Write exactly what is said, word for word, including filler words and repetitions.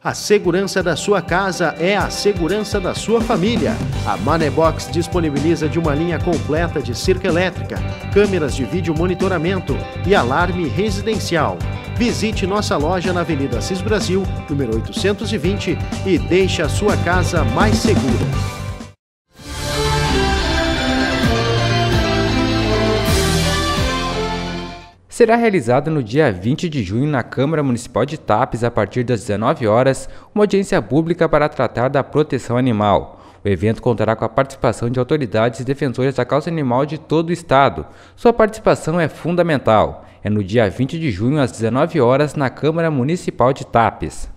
A segurança da sua casa é a segurança da sua família. A Manebox disponibiliza de uma linha completa de cerca elétrica, câmeras de vídeo monitoramento e alarme residencial. Visite nossa loja na Avenida Assis Brasil, número oitocentos e vinte, e deixe a sua casa mais segura. Será realizada no dia vinte de junho na Câmara Municipal de Tapes, a partir das dezenove horas, uma audiência pública para tratar da proteção animal. O evento contará com a participação de autoridades e defensores da causa animal de todo o estado. Sua participação é fundamental. É no dia vinte de junho, às dezenove horas, na Câmara Municipal de Tapes.